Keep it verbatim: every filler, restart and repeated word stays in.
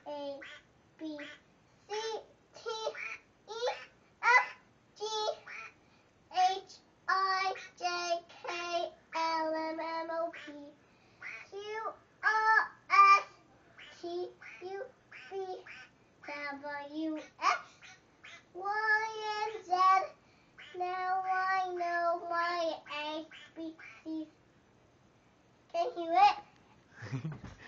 A, B, C, T, E, F, G, H, I, J, K, L, M, N, O, P, Q, R, S, T, U, V, W, X, Y, and Z. Now I know my A B Cs. Can you hear it?